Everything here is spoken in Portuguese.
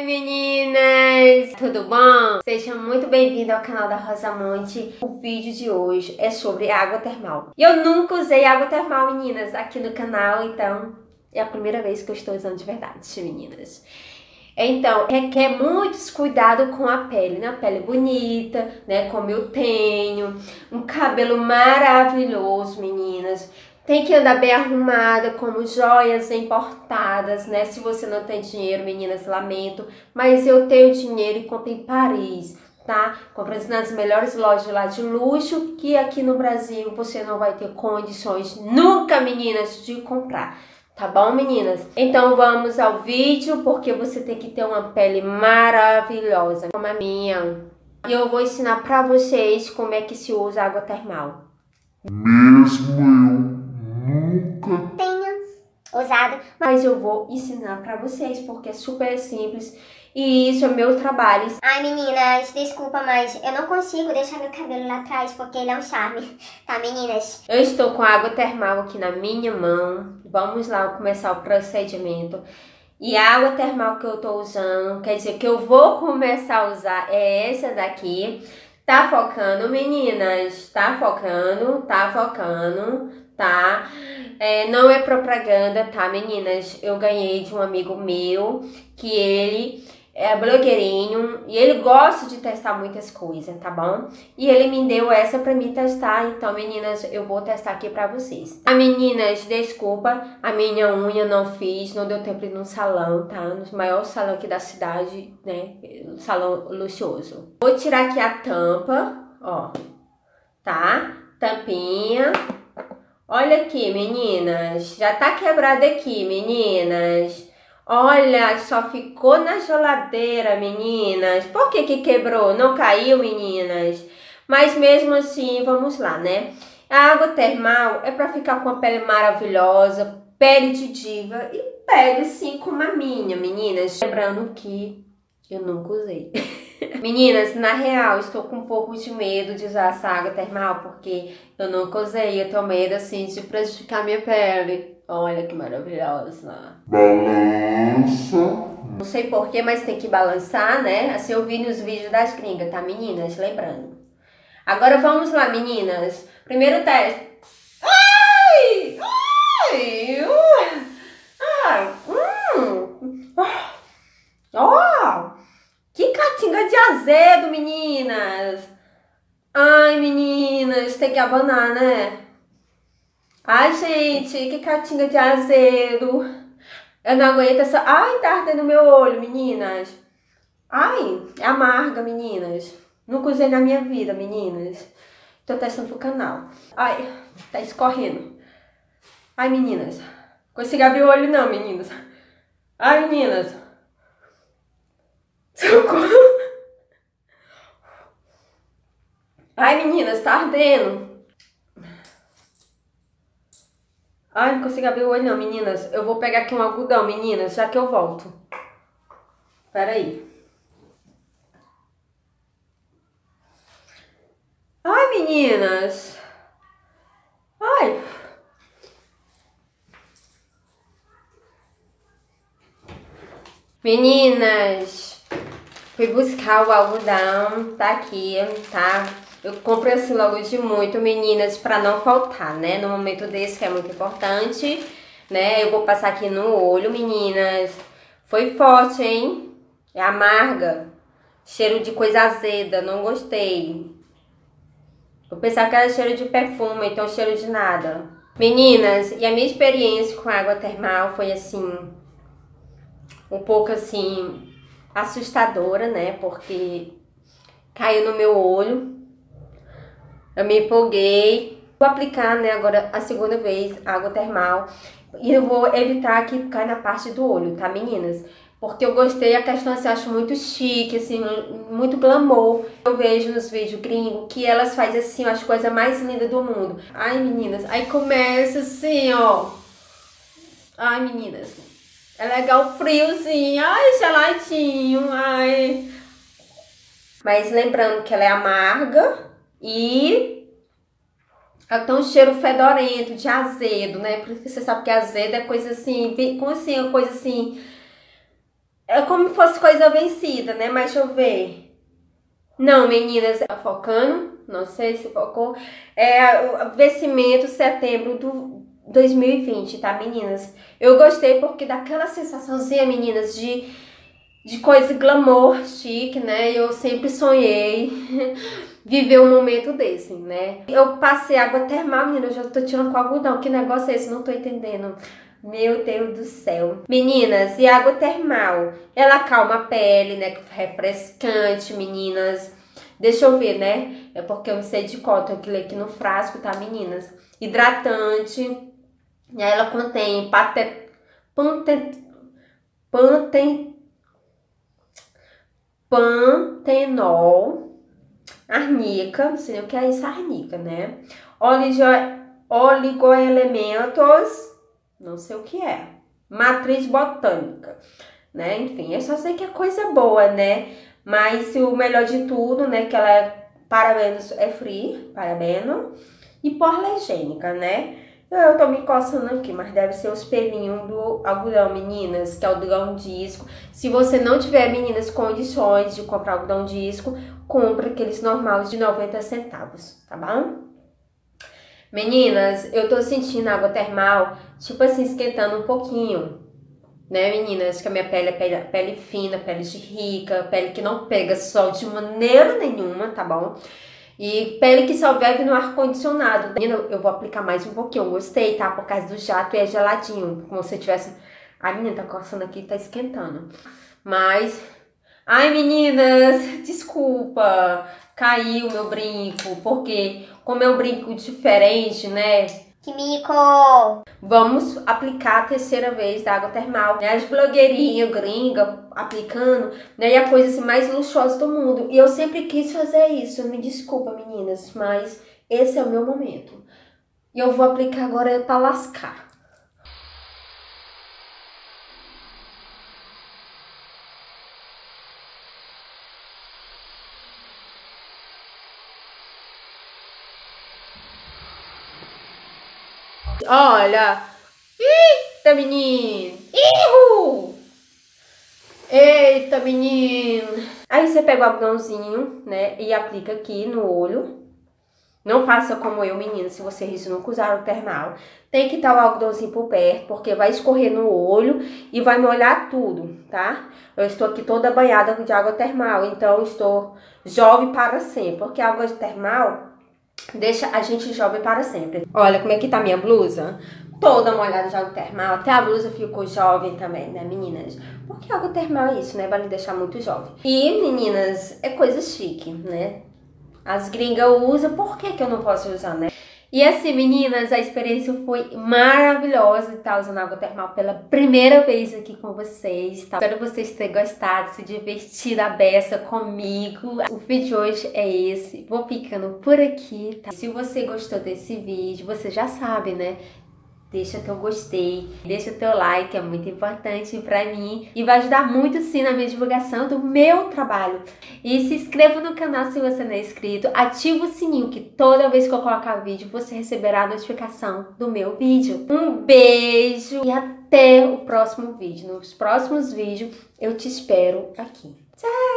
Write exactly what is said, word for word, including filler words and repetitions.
Oi meninas, tudo bom? Sejam muito bem-vindos ao canal da Rosamonte. O vídeo de hoje é sobre água termal. E eu nunca usei água termal, meninas, aqui no canal, então é a primeira vez que eu estou usando de verdade, meninas. Então, requer muitos cuidados com a pele, né? A pele bonita, né? Como eu tenho, um cabelo maravilhoso, meninas. Tem que andar bem arrumada, como joias importadas, né? Se você não tem dinheiro, meninas, lamento. Mas eu tenho dinheiro e compro em Paris, tá? Compro nas melhores lojas lá de luxo, que aqui no Brasil você não vai ter condições nunca, meninas, de comprar. Tá bom, meninas? Então vamos ao vídeo, porque você tem que ter uma pele maravilhosa, como a minha. E eu vou ensinar pra vocês como é que se usa água termal. Mesmo eu nunca tenho usado, mas eu vou ensinar pra vocês, porque é super simples e isso é meu trabalho. Ai meninas, desculpa, mas eu não consigo deixar meu cabelo lá atrás porque ele é um charme, tá meninas? Eu estou com água termal aqui na minha mão, vamos lá começar o procedimento. E a água termal que eu tô usando, quer dizer, que eu vou começar a usar é essa daqui. Tá focando, meninas? Tá focando, tá focando, tá? É, não é propaganda, tá, meninas? Eu ganhei de um amigo meu, que ele é blogueirinho e ele gosta de testar muitas coisas, tá bom? E ele me deu essa pra mim testar, então, meninas, eu vou testar aqui pra vocês. Ah, meninas, desculpa, a minha unha não fiz, não deu tempo de ir num salão, tá? No maior salão aqui da cidade, né? Um salão luxuoso. Vou tirar aqui a tampa, ó, tá? Tampinha. Olha aqui, meninas, já tá quebrado aqui, meninas. Olha, só ficou na geladeira, meninas. Por que que quebrou? Não caiu, meninas? Mas mesmo assim, vamos lá, né? A água termal é pra ficar com a pele maravilhosa, pele de diva e pele assim como a minha, meninas. Lembrando que eu nunca usei. Meninas, na real, estou com um pouco de medo de usar essa água termal, porque eu nunca usei, eu tenho medo, assim, de prejudicar minha pele. Olha que maravilhosa. balança. Não sei porquê, mas tem que balançar, né? Assim eu vi nos vídeos das gringas, tá, meninas? Lembrando. Agora vamos lá, meninas. Primeiro teste. Ai! Ai! Uh! Ah! Hum! Ó! Que catinga de azedo, meninas! Ai, meninas, tem que abanar, né? Ai, gente, que catinga de azedo! Eu não aguento essa... Ai, tá ardendo meu olho, meninas! Ai, é amarga, meninas! Nunca usei na minha vida, meninas. Tô testando pro canal. Ai, tá escorrendo. Ai, meninas. Consigo abrir o olho não, meninas. Ai, meninas. Socorro. Ai, meninas, tá ardendo. Ai, não consigo abrir o olho não, meninas. Eu vou pegar aqui um algodão, meninas, já que eu volto. Pera aí. Ai, meninas. Ai. Meninas, fui buscar o algodão, tá aqui, tá? Eu comprei assim logo de muito, meninas, pra não faltar, né? No momento desse, que é muito importante, né? Eu vou passar aqui no olho, meninas. Foi forte, hein? É amarga. Cheiro de coisa azeda, não gostei. Eu pensava que era cheiro de perfume, então cheiro de nada. Meninas, e a minha experiência com a água termal foi assim... um pouco assim... assustadora, né? Porque caiu no meu olho. Eu me empolguei. Vou aplicar, né, agora a segunda vez água termal. E eu vou evitar que caia na parte do olho, tá, meninas? Porque eu gostei, a questão assim, eu acho muito chique, assim, muito glamour. Eu vejo nos vídeos gringos que elas fazem assim, as coisas mais lindas do mundo. Ai, meninas, aí começa assim, ó. Ai, meninas. É legal friozinho, ai, geladinho, ai. Mas lembrando que ela é amarga e ela tem um cheiro fedorento, de azedo, né? Porque você sabe que azedo é coisa assim, com assim, uma coisa assim, É como se fosse coisa vencida, né? Mas deixa eu ver. Não, meninas, tá focando? Não sei se focou. É o vencimento setembro do dois mil e vinte, tá, meninas? Eu gostei porque dá aquela sensaçãozinha, meninas, de, de coisa glamour, chique, né? Eu sempre sonhei viver um momento desse, né? Eu passei água termal, menina, eu já tô tirando com algodão. Que negócio é esse? Não tô entendendo. Meu Deus do céu. Meninas, e água termal? Ela acalma a pele, né? Refrescante, meninas. Deixa eu ver, né? É porque eu não sei de qual, tenho que ler aqui no frasco, tá, meninas? Hidratante. E aí ela contém pate, pante, pante, pantenol, arnica, não sei nem o que é isso, arnica, né? Oligo, oligoelementos, não sei o que é. Matriz botânica, né? Enfim, eu só sei que é coisa boa, né? Mas o melhor de tudo, né? Que ela é parabenos, é free, parabeno, e hipoalergênica, né? Eu tô me coçando aqui, mas deve ser os pelinhos do algodão, meninas, que é o algodão disco. Se você não tiver, meninas, condições de comprar algodão disco, compra aqueles normais de noventa centavos, tá bom? Meninas, eu tô sentindo a água termal, tipo assim, esquentando um pouquinho, né, meninas? Que a minha pele é pele, pele fina, pele de rica, pele que não pega sol de maneira nenhuma, tá bom? E pele que só vive no ar-condicionado. Menina, eu vou aplicar mais um pouquinho, eu gostei, tá? Por causa do jato e é geladinho, como se tivesse... Ai, menina, tá coçando aqui, tá esquentando. Mas... Ai, meninas, desculpa, caiu meu brinco, porque como é um brinco diferente, né? Que mico! Vamos aplicar a terceira vez da água termal, né? As blogueirinhas gringas aplicando, né? E a coisa assim, mais luxuosa do mundo. E eu sempre quis fazer isso. Me desculpa, meninas, mas esse é o meu momento. E eu vou aplicar agora pra lascar. Olha! Eita, menino! Ihu! Eita, menino! Aí você pega o algodãozinho, né? E aplica aqui no olho. Não faça como eu, menino, se vocês nunca usaram o termal. Tem que estar o algodãozinho por perto, porque vai escorrer no olho e vai molhar tudo, tá? Eu estou aqui toda banhada de água termal, então estou jovem para sempre. Porque a água termal deixa a gente jovem para sempre. Olha como é que tá minha blusa. Toda molhada de água termal. Até a blusa ficou jovem também, né, meninas? Porque água termal é isso, né? Vai lhe deixar muito jovem. E, meninas, é coisa chique, né? As gringas usam, por que que eu não posso usar, né? E assim, meninas, a experiência foi maravilhosa de estar usando água termal pela primeira vez aqui com vocês, tá? Espero vocês terem gostado, se divertido a beça comigo. O vídeo de hoje é esse. Vou ficando por aqui, tá? Se você gostou desse vídeo, você já sabe, né? Deixa teu gostei, deixa teu like, é muito importante pra mim e vai ajudar muito sim na minha divulgação do meu trabalho. E se inscreva no canal se você não é inscrito, ativa o sininho que toda vez que eu colocar vídeo você receberá a notificação do meu vídeo. Um beijo e até o próximo vídeo. Nos próximos vídeos eu te espero aqui. Tchau!